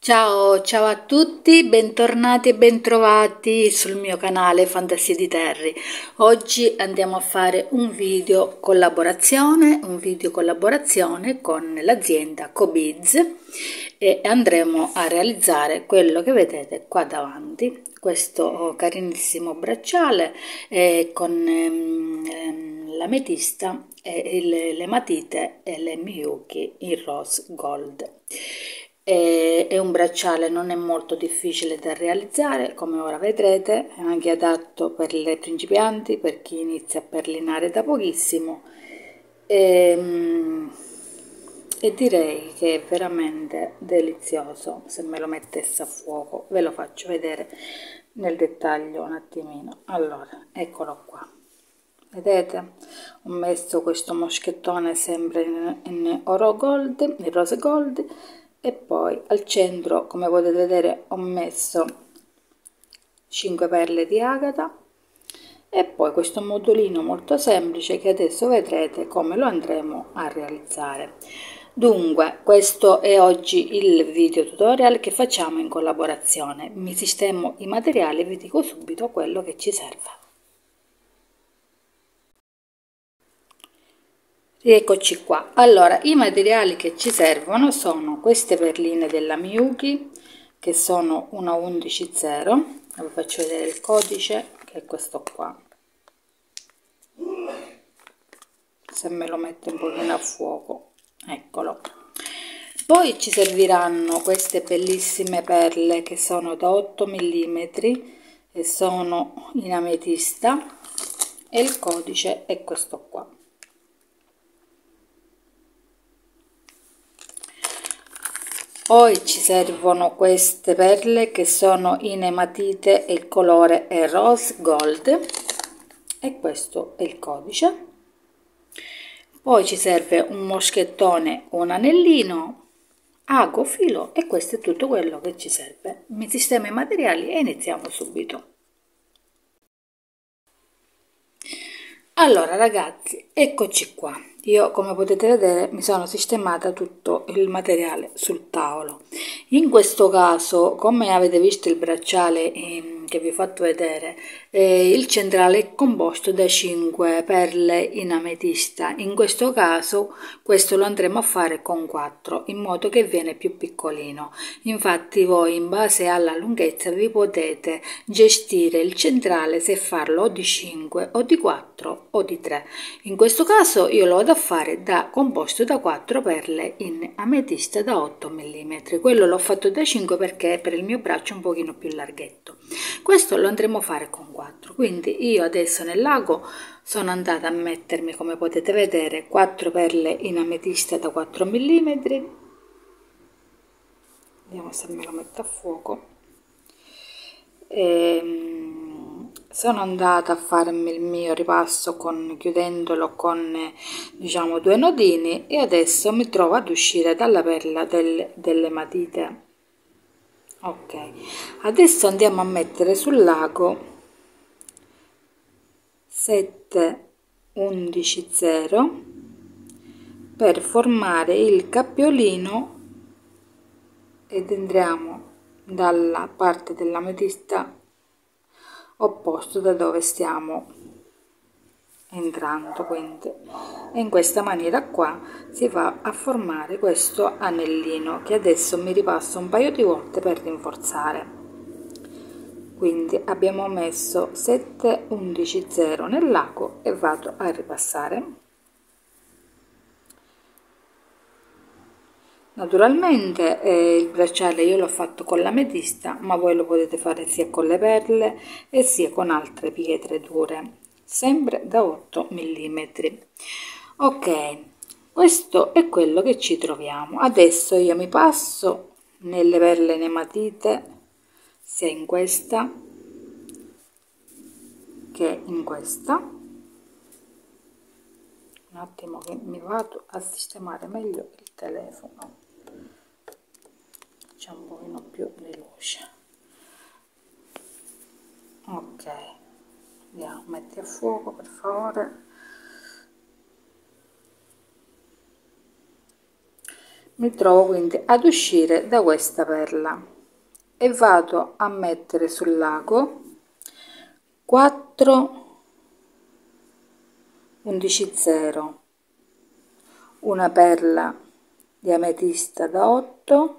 Ciao a tutti, bentornati e bentrovati sul mio canale Fantasie di Terry. Oggi andiamo a fare un video collaborazione con l'azienda Cobiz e andremo a realizzare quello che vedete qua davanti, questo carinissimo bracciale con l'ametista e le matite e le Miyuki in rose gold. È un bracciale, non è molto difficile da realizzare, come ora vedrete, è anche adatto per le principianti, per chi inizia a perlinare da pochissimo e direi che è veramente delizioso. Se me lo mettesse a fuoco ve lo faccio vedere nel dettaglio un attimino. Allora, eccolo qua. Vedete, ho messo questo moschettone sempre in oro gold, in rose gold, e poi al centro, come potete vedere, ho messo 5 perle di agata e poi questo modulino molto semplice che adesso vedrete come lo andremo a realizzare. Dunque, questo è oggi il video tutorial che facciamo in collaborazione. Mi sistemo i materiali e vi dico subito quello che ci serve. Rieccoci qua. Allora, i materiali che ci servono sono queste perline della Miyuki, che sono una 11.0. Vi faccio vedere il codice, che è questo qua. Se me lo metto un pochino a fuoco, eccolo. Poi ci serviranno queste bellissime perle che sono da 8 mm e sono in ametista, e il codice è questo qua. Poi ci servono queste perle che sono in ematite e il colore è rose gold, e questo è il codice. Poi ci serve un moschettone, un anellino, ago, filo, e questo è tutto quello che ci serve. Mi sistemo i materiali e iniziamo subito. Allora ragazzi, eccoci qua. Io, come potete vedere, mi sono sistemata tutto il materiale sul tavolo. In questo caso, come avete visto il bracciale che vi ho fatto vedere, il centrale è composto da 5 perle in ametista. In questo caso questo lo andremo a fare con 4, in modo che viene più piccolino. Infatti voi, in base alla lunghezza, vi potete gestire il centrale se farlo o di 5 o di 4 o di 3. In questo caso io lo vado a fare composto da 4 perle in ametista da 8 mm. Quello l'ho fatto da 5 perché per il mio braccio è un pochino più larghetto. Questo lo andremo a fare con 4. Quindi io adesso nell'ago sono andata a mettermi, come potete vedere, 4 perle in ametista da 4 mm. Vediamo se me lo metto a fuoco. Sono andata a farmi il mio ripasso chiudendolo con, diciamo, 2 nodini, e adesso mi trovo ad uscire dalla perla delle matite. Ok, adesso andiamo a mettere sul lago 7 11 0 per formare il cappiolino, ed entriamo dalla parte dell'ametista opposto da dove stiamo entrando, quindi in questa maniera qua si va a formare questo anellino che adesso mi ripasso un paio di volte per rinforzare. Quindi abbiamo messo 7 11 0 nell'ago e vado a ripassare. Naturalmente il bracciale io l'ho fatto con l'ametista, ma voi lo potete fare sia con le perle e sia con altre pietre dure, sempre da 8 mm. Ok, questo è quello che ci troviamo. Adesso io mi passo nelle perle in ematite, sia in questa che in questa. Un attimo che mi vado a sistemare meglio il telefono, c'è un pochino più di luce. Ok, andiamo, metti a fuoco per favore. mi trovo quindi ad uscire da questa perla e vado a mettere sul lago 4 11 0, una perla di ametista da 8,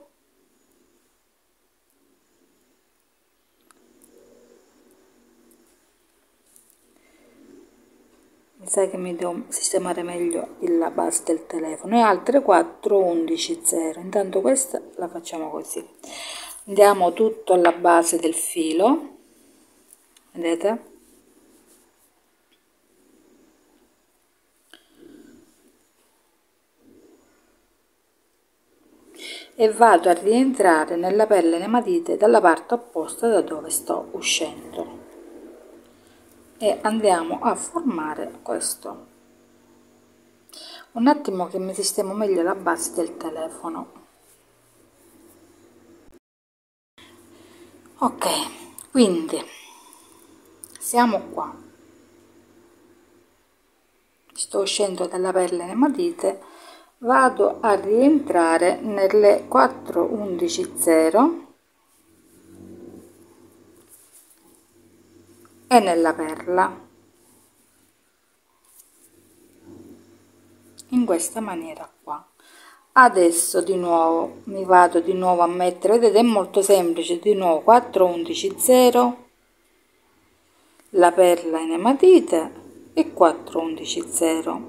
mi sa che mi devo sistemare meglio la base del telefono, e altre 4 11 0. Intanto questa la facciamo così, andiamo tutto alla base del filo, vedete, e vado a rientrare nella perla in ematite dalla parte opposta da dove sto uscendo e andiamo a formare questo. Un attimo che mi sistemo meglio la base del telefono. Ok, quindi siamo qua, sto uscendo dalla perla in ematite, vado a rientrare nelle 4 11 0 e nella perla in questa maniera qua. Adesso di nuovo mi vado di nuovo a mettere, vedete, è molto semplice, di nuovo 4 11 0, la perla in ematite e 4 11 0.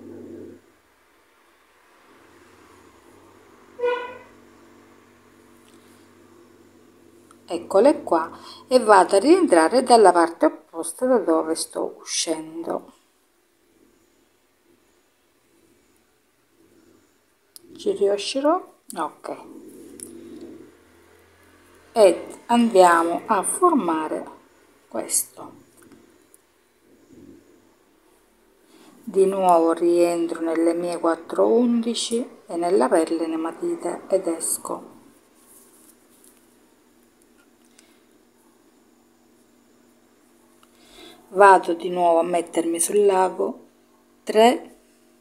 Eccole qua, e vado a rientrare dalla parte opposta da dove sto uscendo. Ci riuscirò? Ok. E andiamo a formare questo. Di nuovo rientro nelle mie 4 11 e nella perla in ematite ed esco. Vado di nuovo a mettermi sul lago 3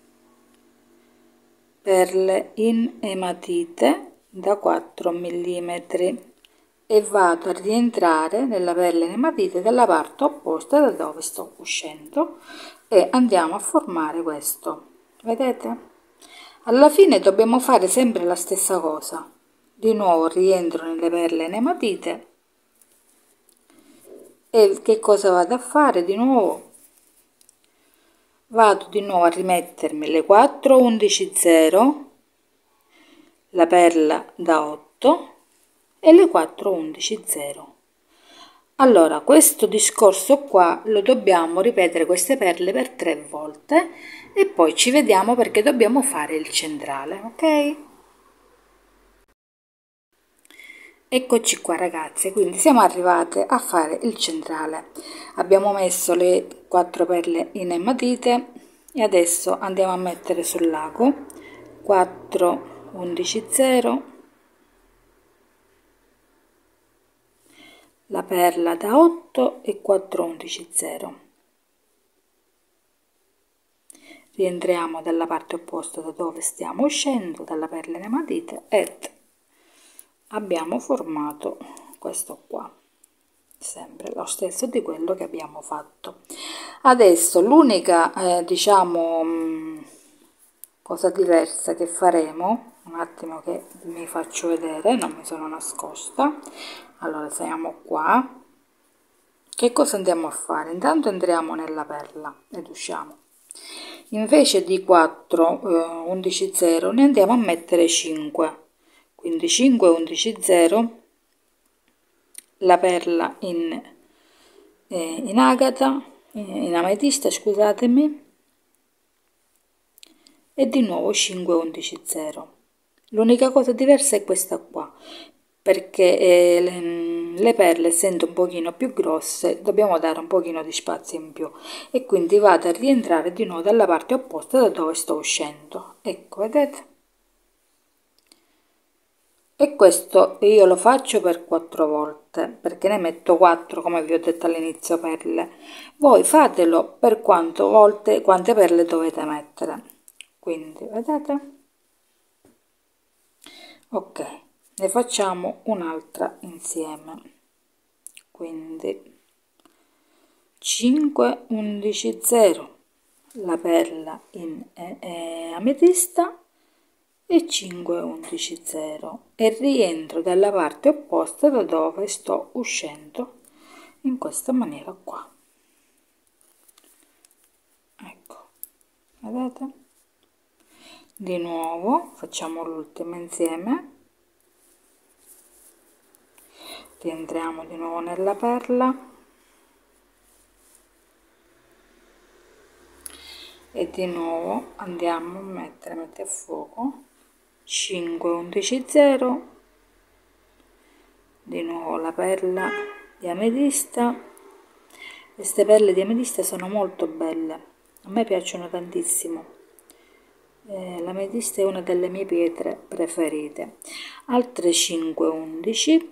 perle in ematite da 4 mm e vado a rientrare nella perla in ematite dalla parte opposta da dove sto uscendo e andiamo a formare questo, vedete? Alla fine dobbiamo fare sempre la stessa cosa, di nuovo rientro nelle perle in ematite e che cosa vado a fare di nuovo? Vado di nuovo a rimettermi le 4 11 0, la perla da 8 e le 4 11 0. Allora questo discorso qua lo dobbiamo ripetere, queste perle, per 3 volte e poi ci vediamo perché dobbiamo fare il centrale, ok? Eccoci qua ragazze, quindi siamo arrivate a fare il centrale, abbiamo messo le 4 perle in ematite e adesso andiamo a mettere sul lago 4 11 0, la perla da 8 e 4 11 0. Rientriamo dalla parte opposta da dove stiamo uscendo, dalla perla in ematite, ed abbiamo formato questo qua, sempre lo stesso di quello che abbiamo fatto. Adesso l'unica diciamo cosa diversa che faremo, un attimo che mi faccio vedere, non mi sono nascosta. Allora siamo qua, che cosa andiamo a fare? Intanto entriamo nella perla ed usciamo, invece di 4 11 0 ne andiamo a mettere 5, quindi 5 11 0, la perla in agata, in ametista, scusatemi, e di nuovo 5 11 0. L'unica cosa diversa è questa qua, perché le perle, essendo un pochino più grosse, dobbiamo dare un pochino di spazio in più e quindi vado a rientrare di nuovo dalla parte opposta da dove sto uscendo. Ecco, vedete? E questo io lo faccio per 4 volte, perché ne metto 4 come vi ho detto all'inizio perle. Voi fatelo per quante perle dovete mettere. Quindi vedete, Ok, ne facciamo un'altra insieme, quindi 5 11 0 la perla in ametista e 5 11 0 e rientro dalla parte opposta da dove sto uscendo in questa maniera qua. Ecco, vedete? Di nuovo facciamo l'ultima insieme, rientriamo di nuovo nella perla e di nuovo andiamo a metti a fuoco 5 11 0, di nuovo la perla di ametista. Queste perle di ametista sono molto belle, a me piacciono tantissimo. L'ametista è una delle mie pietre preferite. Altre 5 11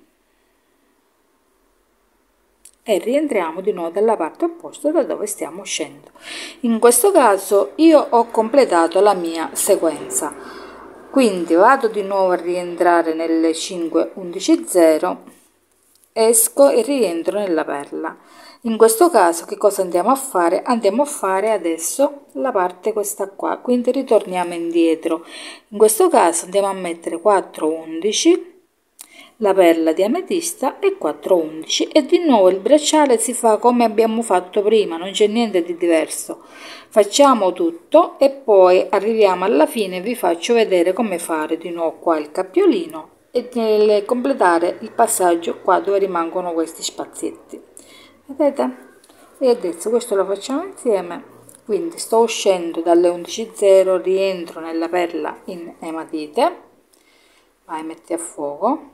e rientriamo di nuovo dalla parte opposta da dove stiamo uscendo. In questo caso io ho completato la mia sequenza, quindi vado di nuovo a rientrare nelle 5 11 0, esco e rientro nella perla. In questo caso che cosa andiamo a fare? Andiamo a fare adesso la parte questa qua, quindi ritorniamo indietro. In questo caso andiamo a mettere 4 11, la perla di ametista e 4 11 e di nuovo il bracciale si fa come abbiamo fatto prima, non c'è niente di diverso. Facciamo tutto e poi arriviamo alla fine, vi faccio vedere come fare di nuovo qua il cappiolino e completare il passaggio qua dove rimangono questi spazietti. Vedete? E adesso questo lo facciamo insieme. Quindi sto uscendo dalle 11.0, rientro nella perla in ematite, vai, metti a fuoco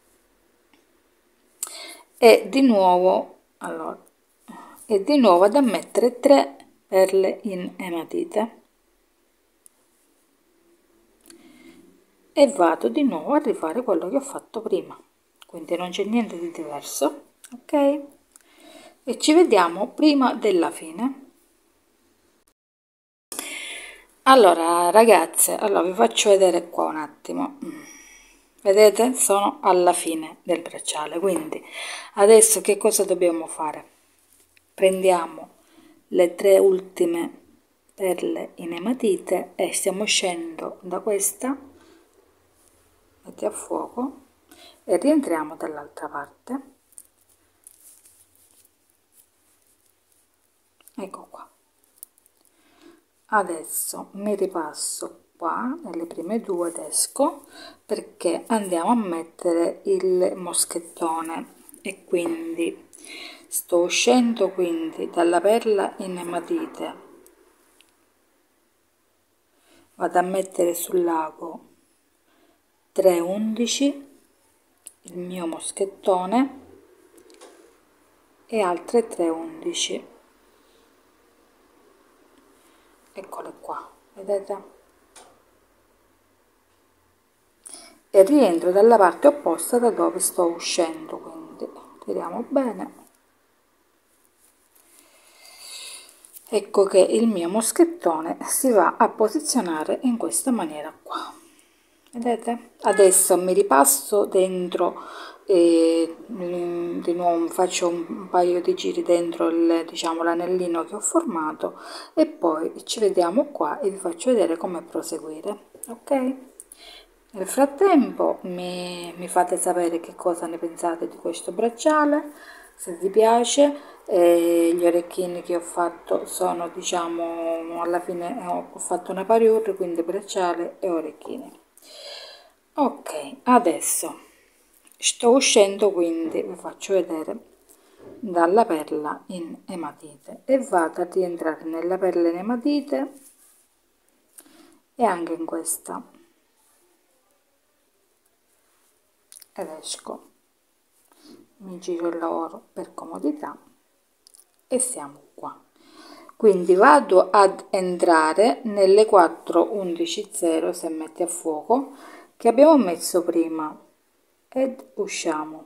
e di nuovo vado a mettere 3 perle in ematite e vado di nuovo a rifare quello che ho fatto prima, quindi non c'è niente di diverso, ok? E ci vediamo prima della fine. Allora ragazze, vi faccio vedere qua un attimo. Vedete, sono alla fine del bracciale, quindi adesso che cosa dobbiamo fare? Prendiamo le 3 ultime perle in ematite e stiamo uscendo da questa, metti a fuoco e rientriamo dall'altra parte. Ecco qua. Adesso mi ripasso qua nelle prime 2 ed esco perché andiamo a mettere il moschettone e quindi sto uscendo quindi dalla perla in ematite, vado a mettere sul lago 3 11 il mio moschettone e altre 3 11, eccole qua, vedete? E rientro dalla parte opposta da dove sto uscendo, quindi tiriamo bene. Ecco che il mio moschettone si va a posizionare in questa maniera qua, vedete? Adesso mi ripasso dentro e di nuovo faccio un paio di giri dentro diciamo l'anellino che ho formato e poi ci vediamo qua e vi faccio vedere come proseguire, ok? Nel frattempo mi fate sapere che cosa ne pensate di questo bracciale, se vi piace. Gli orecchini che ho fatto sono, diciamo, alla fine ho fatto una parure, quindi bracciale e orecchini. Ok, adesso sto uscendo, quindi vi faccio vedere dalla perla in ematite e vado a rientrare nella perla in ematite e anche in questa ed esco, mi giro il lavoro per comodità e siamo qua. Quindi vado ad entrare nelle 4 11 0 se metti a fuoco che abbiamo messo prima ed usciamo.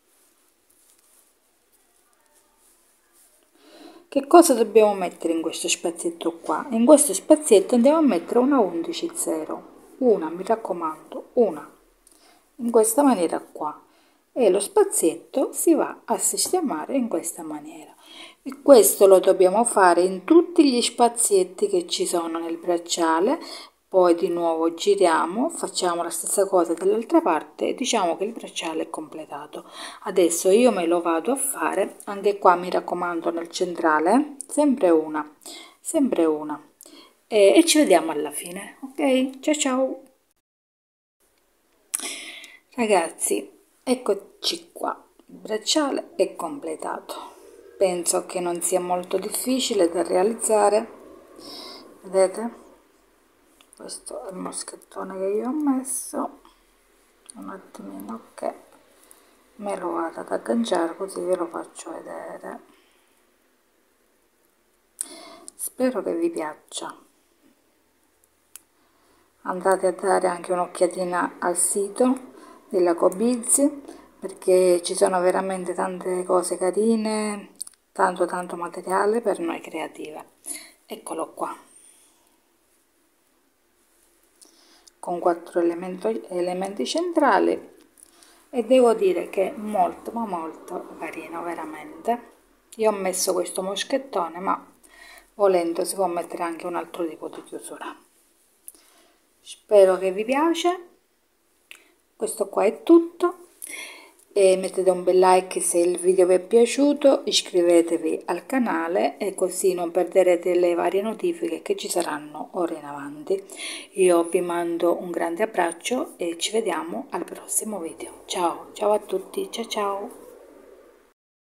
Che cosa dobbiamo mettere in questo spazietto qua? In questo spazietto andiamo a mettere una 11 0, una, mi raccomando, una. in questa maniera qua e lo spazietto si va a sistemare in questa maniera. E questo lo dobbiamo fare in tutti gli spazietti che ci sono nel bracciale. Poi di nuovo giriamo, facciamo la stessa cosa dall'altra parte e diciamo che il bracciale è completato. Adesso io me lo vado a fare, anche qua mi raccomando nel centrale, sempre una, e ci vediamo alla fine, ok? Ciao ciao! Ragazzi, eccoci qua, il bracciale è completato. Penso che non sia molto difficile da realizzare. Vedete? Questo è il moschettone che io ho messo. Un attimino che me lo vado ad agganciare così ve lo faccio vedere. Spero che vi piaccia. Andate a dare anche un'occhiatina al sito della Cobiz perché ci sono veramente tante cose carine, tanto materiale per noi creative. Eccolo qua, con 4 elementi centrali, e devo dire che è molto ma molto carino veramente. Io ho messo questo moschettone, ma volendo si può mettere anche un altro tipo di chiusura. Spero che vi piace. Questo qua è tutto. E mettete un bel like se il video vi è piaciuto, iscrivetevi al canale e così non perderete le varie notifiche che ci saranno ora in avanti. Io vi mando un grande abbraccio e ci vediamo al prossimo video. Ciao, ciao a tutti, ciao ciao!